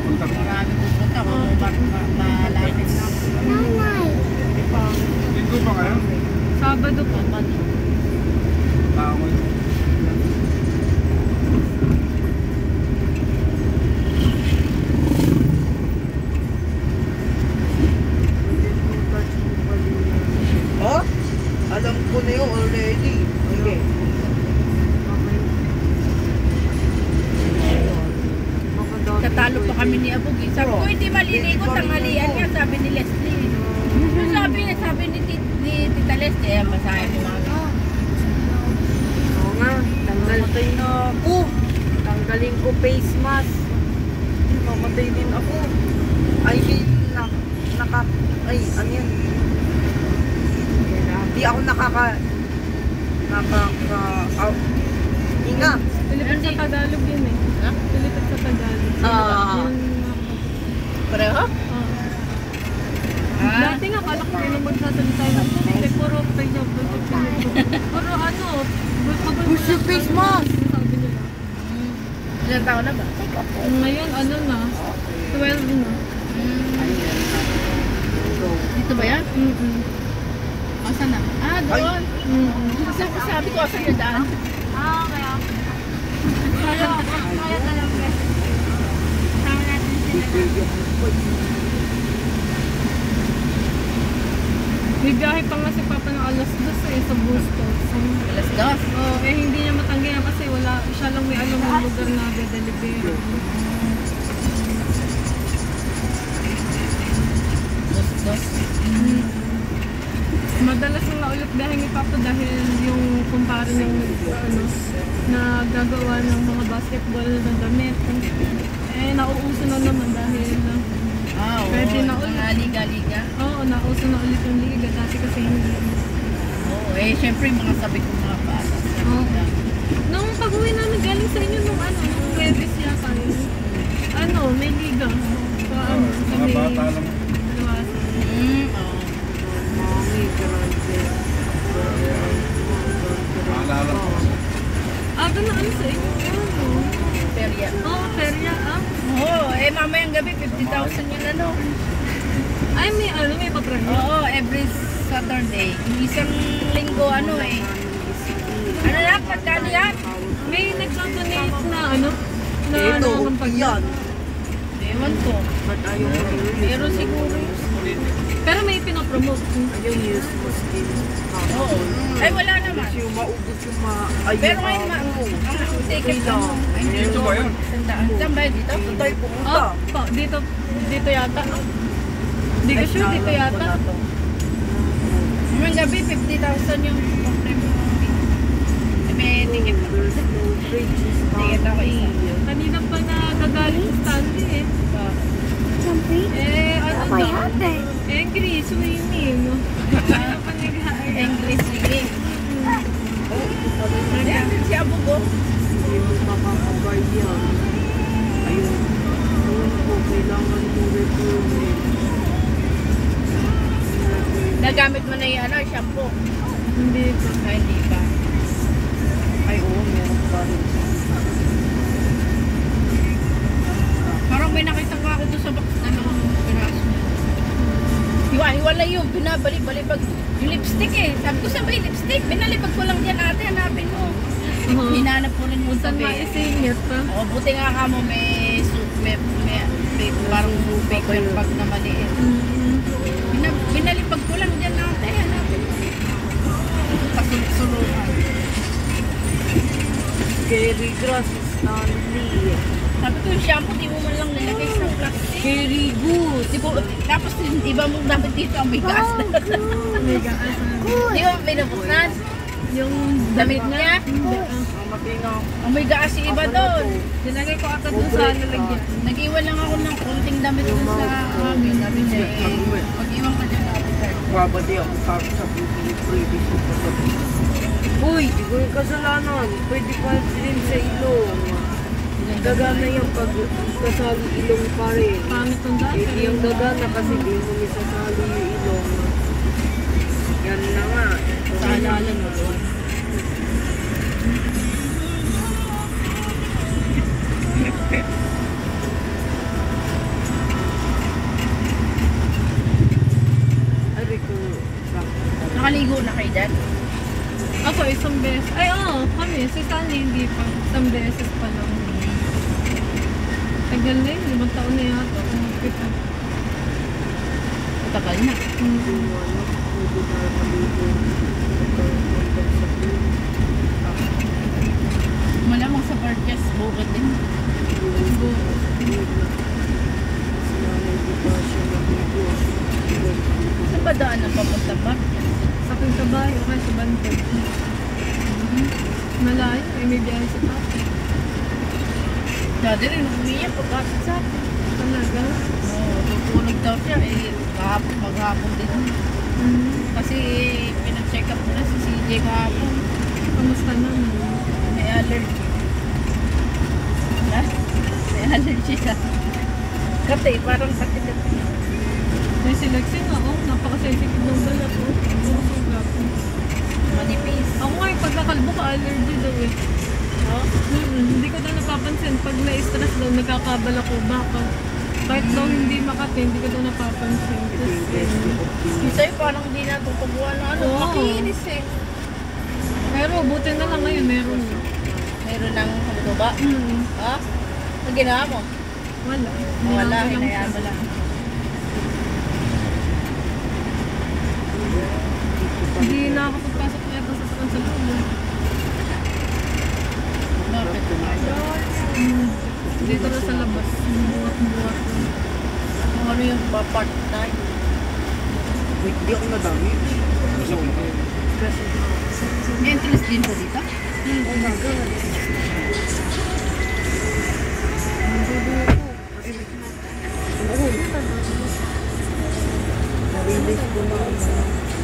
Marami pupunta ko. Malapit na. Linggo ba kayo? Sabado po. Tawag. Oh? Alam ko na yun already. Okay. Tatalo pa kami ni Abog. Sabi ko, hindi maliligo. Tanghalian nga, sabi ni Leslie. Yung sabi ni Tita Leslie, masaya mo mga. Oo nga, tanggal na ako. Tanggalin ko face mask. Mamatay din ako. Ay, ano yan? Di ako hinga. Pilipit sa Tagalog yun eh. Ha? Pilipit sa Tagalog. Pareho? Dati nga, kala ko rin naman sasalita yun. Kasi puro kayo, puro ano, Push your face mask! sabi nila. Ilang taon na ba? Ngayon, ano na, 12 na. Dito ba yan? Asan na? Ah, doon. Kasi sabi ko, asan yung daan? Kaya talaga. Sama natin sila. May biyahe pa nga si Papa ng alas 2 sa Bustos. Alas 2? Oo, hindi niya matanggihan kasi siya lang may alam ng lugar na de-deliver. Dos. Madalas nang naulit biyahe ni Papa dahil yung kumpare ng na gagawa ng mga basketball na damit. Nauuso na naman dahil pwede na ulit. Liga-liga. Oo, nauso na ulit yung liga. Dati kasi hindi. Oo, syempre mga sabi ko mga bata. Oo. Nung pag-uwi namin galing sa inyo nung Webes yata yun. May liga. Sa Mga may bata lang. Luwasa. Mami, karante. Maalala ko. Doon sa inyo. Perya. Oo, perya. Oo, mamayang gabi 50,000 yun ano. Ay, may papremyo. Oo, every Saturday. Isang linggo Ano na, pagkano yan? May nag-donate na na Ito, kampanya. yan. Ewan ko. Ba't ayaw mo yun? Meron siguro. Pero may pinopromote. Ayaw use mo skin. Oo. Ay, wala naman. Yung maubos yung Pero ngayon, ang ticket lang. Dito ba yun? Saan ba yun dito? Ito tayo pumunta. Dito yata. Hindi ko sure, dito yata. Ngayong gabi, 50,000 yung pang-premium. May ticket na. Ticket ako isa. Kanina pa nagagaling sa Stanley eh. Angry swimming. Kanina pa nag-haay. English swimming. Ayan, si Abugo. Hindi mo makakabay yan. Ayun. Kailangan mo return. Nagamit mo na yung shampoo. Hindi pa. Hindi pa. Ay, oo, meron pa rin. Parang may nakita ko ako doon sa box na piraso. Hiwa-hiwala yung binabalik-balibag. Yung lipstick eh. Sabi ko, saan ba yung lipstick? Binalibag ko lang dyan ate, hanapin mo. Hinanap ko rin yung Saan sabi. maisingit pa? O, buti nga ka mo may parang paper bag na maliit. Binalibag ko lang dyan ate, hanapin mo. Pasulsuruhan. Cherry grass, Stanley. Sabi ko yung shampoo, di mo man lang nilagay sa plastic. Very good. Tapos iba mo dapat dito ang may gas. May gaas. Di ba pinabuksan? Yung Damit niya? Ang matinaw. Ang may gas yung iba doon. Dinagay ko agad doon sa lalagyan. Nag-iwan lang ako ng konting damit doon sa amin. Sabi niya pag-iwan ka dyan natin. Babadi ako sa previous ko pa sa uy, di ko yung kasalanan. Pwede pa din sa ilong. Gagana yung pagkasali ilong pa rin. Pangit ang dati. Hindi yung gagana kasi di mo misasali yung ilong. Yan na nga. Saalala mo doon. Nakaligo na kayo dyan? Ako isang beses. Ay, oo, kami. Si Sunny hindi pa. Isang beses pa lang. Tagal na yun. 5 taon na yata. Umagpita. Tagal na. Malamang sa Parkes, bukod din. Saan ba daan ang papunta Parkes? Sa aking kabayo, kaya sa Bantay. Malayo, ay may biyahe sa Papa. Dati rin umiyak pagkasal sa akin. Talaga? Oo, tutulog daw siya eh. Maghapon din. Kasi pinacheck up na si CJ kahapon. Kamusta na? May allergy. Ha? May allergy siya. Kati, parang kati-kati. May selection ako. Napaka-sensitive ng balat ko. Manipis. Ako nga yung pagkakalbo ka, allergy daw eh. No? Hindi ko daw napapansin. Pag na-stress daw, nagkakabala ko. Baka. Kahit daw hindi makati, hindi ko daw napapansin. Kasi, Sa'yo parang hindi natutubuan na ano. Oo. Makiinis eh. pero buti na lang ngayon, meron na. Meron ng hangtuba. Ha? Ang ginawa mo? Wala. Wala, Hinabol lang hinayaan mo siya. lang. Hindi nakakapagpasok na ito sa sakon sa loob. Bakit? Dito na sa labas. Buwat-buwat. Kung ano yung part-time? Hindi ako nadami. Kasi, May entrance din po dito? oh my God. Narinig ko na